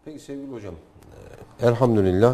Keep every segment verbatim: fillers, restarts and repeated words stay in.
Peki sevgili hocam, elhamdülillah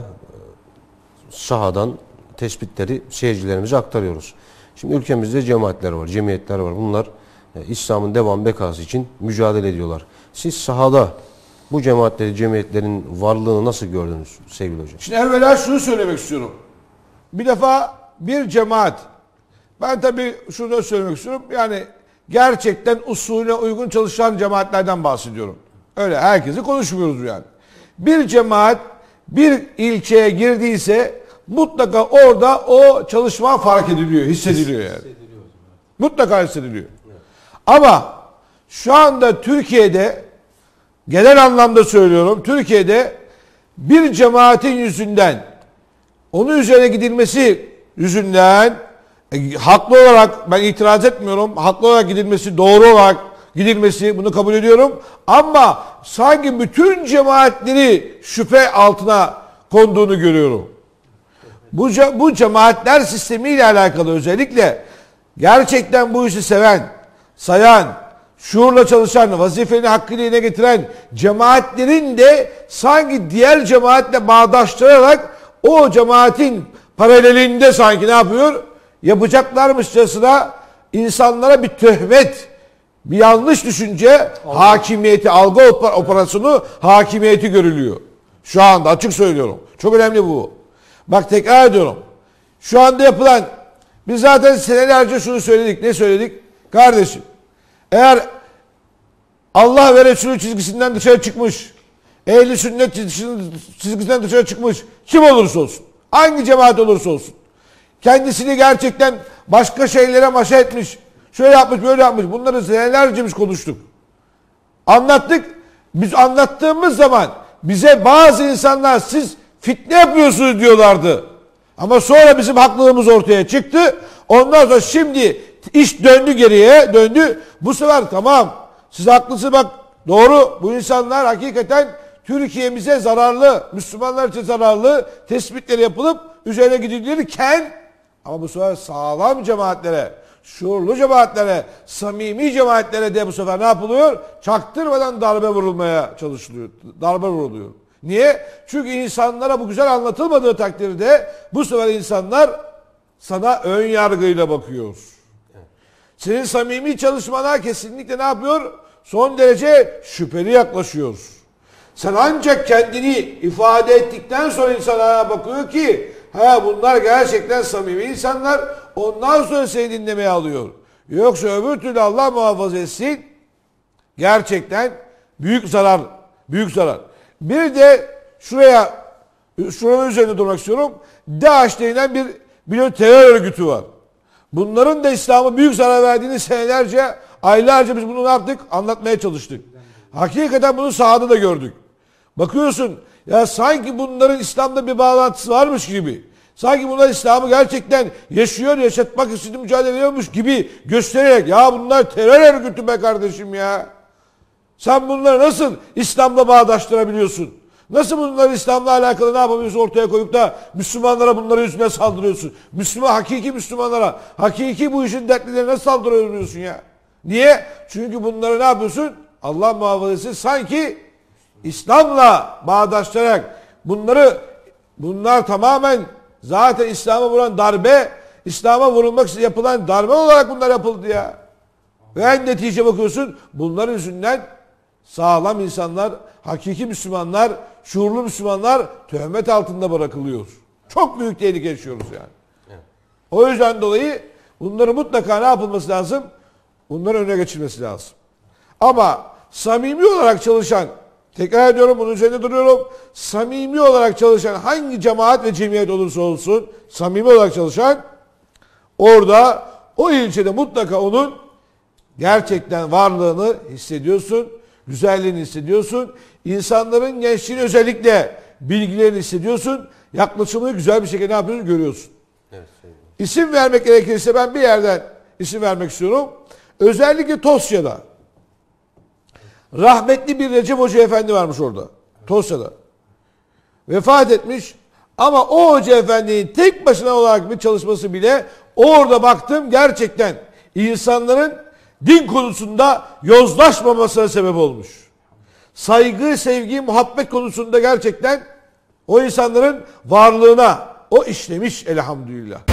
sahadan tespitleri seyircilerimize aktarıyoruz. Şimdi ülkemizde cemaatler var, cemiyetler var. Bunlar İslam'ın devam bekası için mücadele ediyorlar. Siz sahada bu cemaatleri, cemiyetlerin varlığını nasıl gördünüz sevgili hocam? Şimdi evvela şunu söylemek istiyorum. Bir defa bir cemaat, ben tabii şunu da söylemek istiyorum. Yani gerçekten usulüne uygun çalışan cemaatlerden bahsediyorum. Öyle herkesi konuşmuyoruz yani. Bir cemaat bir ilçeye girdiyse mutlaka orada o çalışma fark ediliyor, hissediliyor yani. Hissediliyor. Mutlaka hissediliyor. Evet. Ama şu anda Türkiye'de, genel anlamda söylüyorum, Türkiye'de bir cemaatin yüzünden, onun üzerine gidilmesi yüzünden e, haklı olarak, ben itiraz etmiyorum, haklı olarak gidilmesi, doğru olarak gidilmesi, bunu kabul ediyorum. Ama sanki bütün cemaatleri şüphe altına konduğunu görüyorum. Bu, bu cemaatler sistemiyle alakalı özellikle gerçekten bu işi seven, sayan, şuurla çalışan, vazifeni hakkıyla yerine getiren cemaatlerin de sanki diğer cemaatle bağdaştırarak o cemaatin paralelinde sanki ne yapıyor? Yapacaklarmışçasına insanlara bir töhmet, bir yanlış düşünce, Allah. hakimiyeti, algı operasyonu hakimiyeti görülüyor. Şu anda açık söylüyorum. Çok önemli bu. Bak tekrar ediyorum. Şu anda yapılan, biz zaten senelerce şunu söyledik. Ne söyledik? Kardeşim, eğer Allah ve Resulü çizgisinden dışarı çıkmış, ehli sünnet çizgisinden dışarı çıkmış kim olursa olsun, hangi cemaat olursa olsun, kendisini gerçekten başka şeylere maşa etmiş, şöyle yapmış, böyle yapmış, bunları senelerce biz konuştuk. Anlattık. Biz anlattığımız zaman bize bazı insanlar siz fitne yapıyorsunuz diyorlardı. Ama sonra bizim haklılığımız ortaya çıktı. Ondan sonra şimdi iş döndü geriye, döndü. Bu sefer tamam, siz haklısınız, bak doğru, bu insanlar hakikaten Türkiye'mize zararlı, Müslümanlar için zararlı tespitleri yapılıp üzerine gidilirken, ama bu sefer sağlam cemaatlere, şuurlu cemaatlere, samimi cemaatlere de bu sefer ne yapılıyor? Çaktırmadan darbe vurulmaya çalışılıyor. Darbe vuruluyor. Niye? Çünkü insanlara bu güzel anlatılmadığı takdirde bu sefer insanlar sana ön yargıyla bakıyor. Senin samimi çalışmana kesinlikle ne yapıyor? Son derece şüpheli yaklaşıyor. Sen ancak kendini ifade ettikten sonra insana bakıyor ki ha bunlar gerçekten samimi insanlar, ondan sonra seni dinlemeye alıyor. Yoksa öbür türlü Allah muhafaza etsin, gerçekten büyük zarar, büyük zarar. Bir de şuraya, şuranın üzerinde durmak istiyorum. DAEŞ denilen bir, bir terör örgütü var. Bunların da İslam'a büyük zarar verdiğini senelerce, aylarca biz bunu ne yaptık? Anlatmaya çalıştık. Hakikaten bunu sahada da gördük. Bakıyorsun ya sanki bunların İslam'da bir bağlantısı varmış gibi. Sanki bunlar İslam'ı gerçekten yaşıyor, yaşatmak için mücadele ediyormuş gibi göstererek ya bunlar terör örgütü be kardeşim ya. Sen bunları nasıl İslam'la bağdaştırabiliyorsun? Nasıl bunları İslam'la alakalı ne yapabiliyorsun ortaya koyup da Müslümanlara bunları yüzüne saldırıyorsun? Müslüman, hakiki Müslümanlara, hakiki bu işin dertlilerine nasıl saldırıyorsun ya? Niye? Çünkü bunları ne yapıyorsun? Allah muhafaza etsin, sanki İslam'la bağdaştırarak bunları, bunlar tamamen zaten İslam'a vuran darbe, İslam'a vurulmak için yapılan darbe olarak bunlar yapıldı ya. Ve en netice bakıyorsun bunların yüzünden sağlam insanlar, hakiki Müslümanlar, şuurlu Müslümanlar töhmet altında bırakılıyor. Çok büyük tehlike yaşıyoruz yani. Evet. O yüzden dolayı bunları mutlaka ne yapılması lazım? Bunların önüne geçilmesi lazım. Ama samimi olarak çalışan, tekrar ediyorum, bunun üzerinde duruyorum, samimi olarak çalışan hangi cemaat ve cemiyet olursa olsun, samimi olarak çalışan, orada o ilçede mutlaka onun gerçekten varlığını hissediyorsun, güzelliğini hissediyorsun, insanların, gençliğin özellikle bilgilerini hissediyorsun, yaklaşımını güzel bir şekilde ne yapıyorsun görüyorsun. Evet, İsim vermek gerekirse ben bir yerden isim vermek istiyorum. Özellikle Tosya'da rahmetli bir Recep Hoca Efendi varmış orada. Tosya'da. Vefat etmiş ama o Hoca Efendi'nin tek başına olarak bir çalışması bile orada baktım gerçekten insanların din konusunda yozlaşmamasına sebep olmuş. saygı, sevgi, muhabbet konusunda gerçekten o insanların varlığına o işlemiş elhamdülillah.